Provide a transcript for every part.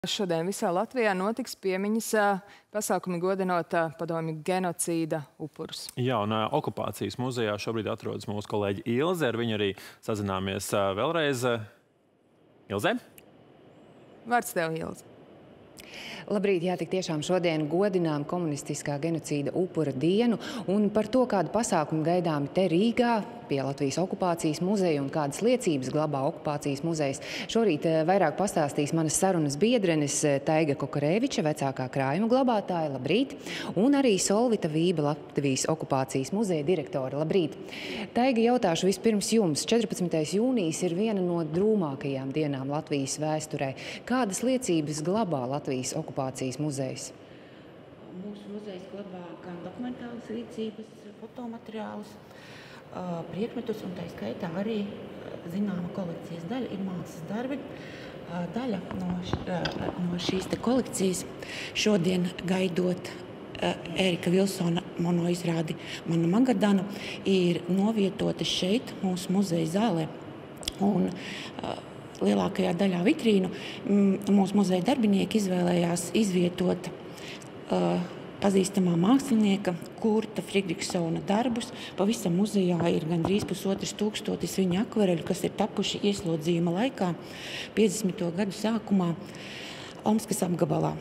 Šodien visā Latvijā notiks piemiņas pasākumi godinot padomju genocīda upurus. Jā, un okupācijas muzejā šobrīd atrodas mūsu kolēģi Ilze. Ar viņu arī sazināmies vēlreiz. Ilze? Vārds tev, Ilze. Labrīt, jā, tik tiešām šodien godinām komunistiskā genocīda upura dienu, un par to, kādu pasākumu gaidāmi te Rīgā pie Latvijas okupācijas muzeja un kādas liecības glabā okupācijas muzejs. Šorīt vairāk pastāstīs manas sarunas biedrenes Taiga Kokarēviča, vecākā krājuma glabātāja, labrīt, un arī Solvita Vība, Latvijas okupācijas muzeja direktore, labrīt. Taiga, jautāšu vispirms jums. 14. jūnijas ir viena no drūmākajām dienām Latvijas vēsturē. Kādas liecības glabā Latvijas okupācijas muzejs? Mūsu muzejs glabā gan dokumentālas liecības, fotomateriālus, priekšmetus, un tā skaitā arī zināma kolekcijas daļa ir mākslas darbi. Daļa no šīs kolekcijas šodien gaidot Ērika Vilsona monoizrādi Mana Magadana ir novietota šeit, mūsu muzeja zālē. Un lielākajā daļā vitrīnu mūsu muzeja darbinieki izvēlējās izvietot pazīstamā mākslinieka Kurta Fridriksona darbus. Pavisam muzejā ir gandrīz 1500 viņa akvareļu, kas ir tapuši ieslodzījuma laikā 50. gadu sākumā Omskas apgabalā.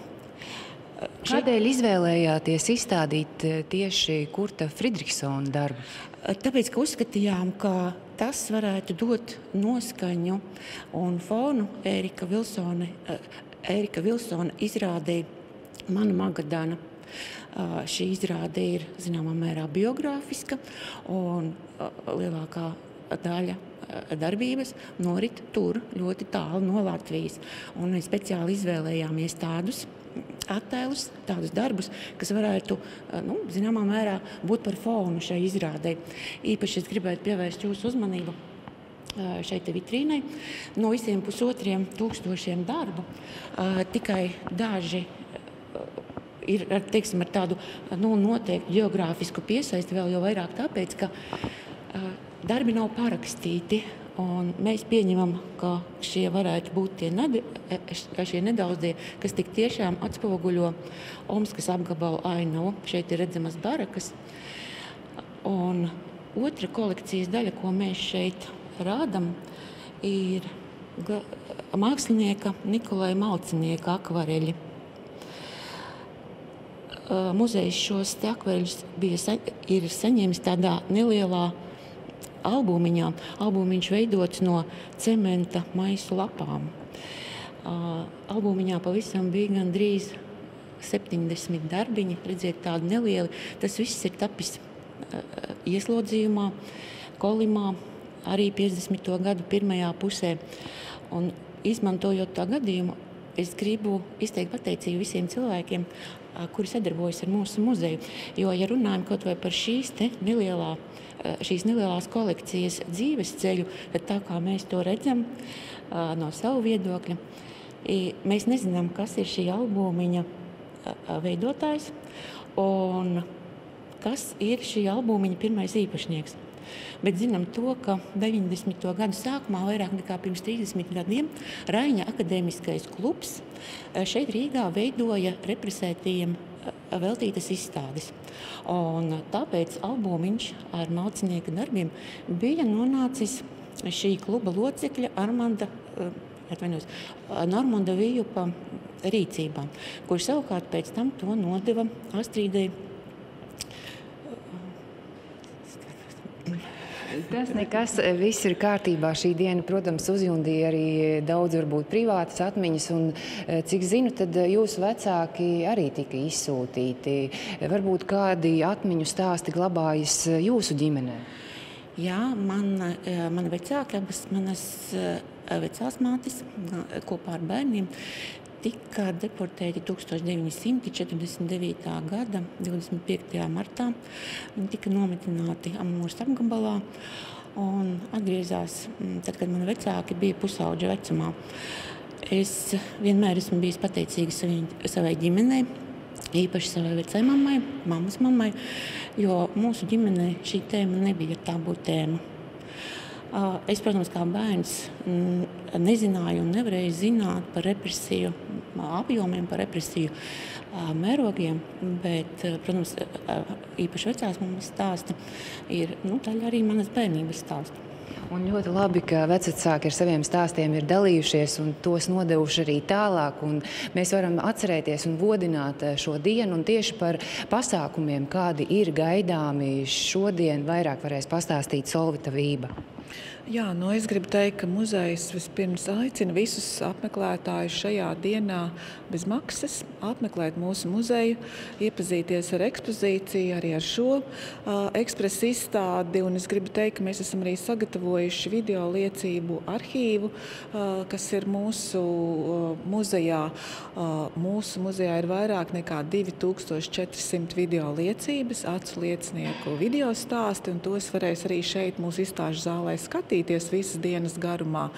Kādēļ izvēlējāties izstādīt tieši Kurta Fridriksona darbu? Tāpēc, ka uzskatījām, ka tas varētu dot noskaņu un fonu Ērika Vilsona izrādē Mana Magadana. Šī izrāde ir zināmā mērā biogrāfiska, un lielākā daļa darbības norit tur ļoti tālu no Latvijas. Un mēs speciāli izvēlējāmies tādus attēlus, tādus darbus, kas varētu, zināmā mērā, būt par fonu šai izrādei. Īpaši es gribētu pievērst jūsu uzmanību šeit vitrīnai. No visiem 1500 darbu tikai daži ir, teiksim, ar tādu noteiktu geogrāfisku piesaisti, vēl jau vairāk tāpēc, ka darbi nav parakstīti. Un mēs pieņemam, ka šie varētu būt šie nedaudzie, kas tik tiešām atspoguļo Omskas apgabalu ainavu. Šeit ir redzamas barakas. Un otra kolekcijas daļa, ko mēs šeit rādam, ir mākslinieka Nikolai Malcinieka akvareļi. Muzejs šos akvareļus ir saņēmis tādā nelielā albumiņā. Albumiņš veidots no cementa maisu lapām. Albumiņā pavisam bija gandrīz 70 darbiņi, redziet, tādi nelieli. Tas viss ir tapis ieslodzījumā, Kolimā, arī 50. gadu pirmajā pusē. Un izmantojot tā gadījumu, es gribu izteikt pateicību visiem cilvēkiem, kuri sadarbojas ar mūsu muzeju. Jo, ja runājam kaut vai par šīs nelielās kolekcijas dzīves ceļu, tad tā kā mēs to redzam no savu viedokļa, mēs nezinām, kas ir šī albumiņa veidotājs un kas ir šī albumiņa pirmais īpašnieks. Bet zinām to, ka 90. gadu sākumā, vairāk nekā pirms 30 gadiem, Raņa akadēmiskais klubs šeit Rīgā veidoja represētajiem veltītas izstādes. Un tāpēc albumiņš ar mākslinieka darbiem bija nonācis šī kluba locekļa Normanda Vijupa rīcībā, kurš savukārt pēc tam to nodeva Astrīdei. Tas nekas, viss ir kārtībā. Šī diena, protams, uzjundīja arī daudz varbūt privātas atmiņas, un cik zinu, tad jūsu vecāki arī tika izsūtīti. Varbūt kādi atmiņu stāsti glabājas jūsu ģimenē? Jā, mani vecāki, abas manas vecās mātes kopā ar bērniem tika deportēti 1949. gada 25. martā. Viņi tika nometināti Amūras apgabalā un atgriezās, tad, kad mani vecāki bija pusauģa vecumā. Es vienmēr esmu bijis pateicīga savai ģimenei, īpaši savai vecai mammai, mammas mammai, jo mūsu ģimenei šī tēma nebija tabū tēma. Es, protams, kā bērns nezināju un nevarēju zināt par represiju apjomiem, par represiju mērogiem, bet, protams, īpaši vecās mammas stāsti ir daļa arī manas bērnības stāsta. Un ļoti labi, ka vecvecāki ar saviem stāstiem ir dalījušies un tos nodevuši arī tālāk. Un mēs varam atcerēties un godināt šo dienu. Un tieši par pasākumiem, kādi ir gaidāmi šodien, vairāk varēs pastāstīt Solvita Vība. Jā, es gribu teikt, ka muzejs vispirms aicina visus apmeklētājus šajā dienā bez maksas apmeklēt mūsu muzeju, iepazīties ar ekspozīciju, arī ar šo ekspresa izstādi. Un es gribu teikt, ka mēs esam arī sagatavojuši video liecību arhīvu, kas ir mūsu muzejā. Mūsu muzejā ir vairāk nekā 2400 video liecības, acu liecinieku video stāsti, un tos varēs arī šeit mūsu izstāžu zālē skatīties visas dienas garumā.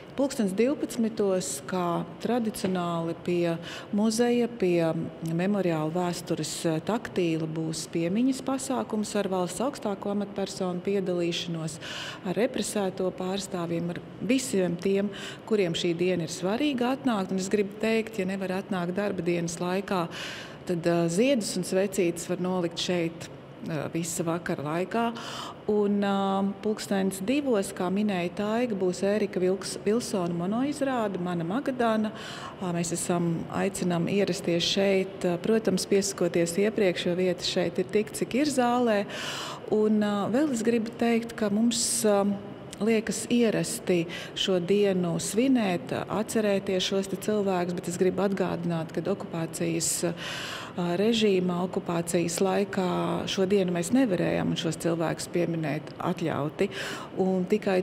12. kā tradicionāli pie muzeja, pie memoriāla vēstures taktīla būs piemiņas pasākums ar valsts augstāko amatpersonu piedalīšanos, ar represēto pārstāvjiem, ar visiem tiem, kuriem šī diena ir svarīga atnākt. Un es gribu teikt, ja nevar atnākt darba dienas laikā, tad ziedus un svecītes var nolikt šeit visa vakara laikā. Un 2:00, kā minēja Taiga, būs Ērika Vilsona monoizrāde Mana Magadana. Mēs aicinām ierasties šeit, protams, piesakoties iepriekš, jo vieta šeit ir tik, cik ir zālē. Un vēl es gribu teikt, ka mums liekas ierasti šo dienu svinēt, atcerēties šos cilvēkus, bet es gribu atgādināt, ka okupācijas režīmā, okupācijas laikā šo dienu mēs nevarējām šos cilvēkus pieminēt atļauti. Un tikai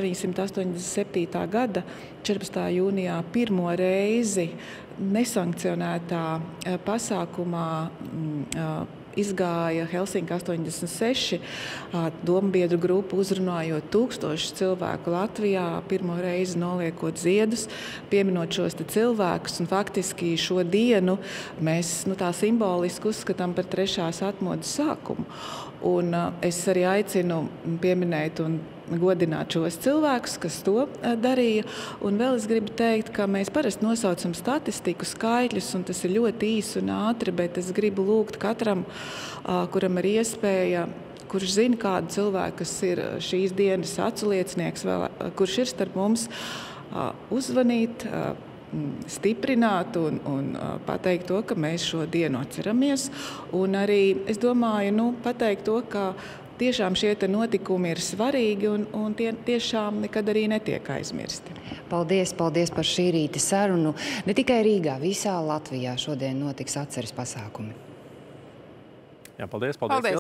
1987. gada 14. jūnijā pirmo reizi nesankcionētā pasākumā izgāja Helsinki 86 dombiedru grupu, uzrunājot 1000 cilvēku Latvijā, pirmo reizi noliekot ziedus, pieminot šos cilvēkus. Un faktiski šo dienu mēs tā simboliski uzskatām par trešās atmodas sākumu. Un es arī aicinu pieminēt un godināt šos cilvēkus, kas to darīja. Un vēl es gribu teikt, ka mēs parasti nosaucam statistiku, skaitļus, un tas ir ļoti īsi un ātri, bet es gribu lūgt katram, kuram ir iespēja, kurš zina kādu cilvēku, kas ir šīs dienas acu liecinieks, kurš ir starp mums, uzvanīt, stiprināt un pateikt to, ka mēs šo dienu atceramies. Un arī, es domāju, pateikt to, ka tiešām šie notikumi ir svarīgi un tie tiešām nekad arī netiek aizmirsti. Paldies par šī rīta sarunu. Ne tikai Rīgā, visā Latvijā šodien notiks atceres pasākumi. Jā, paldies.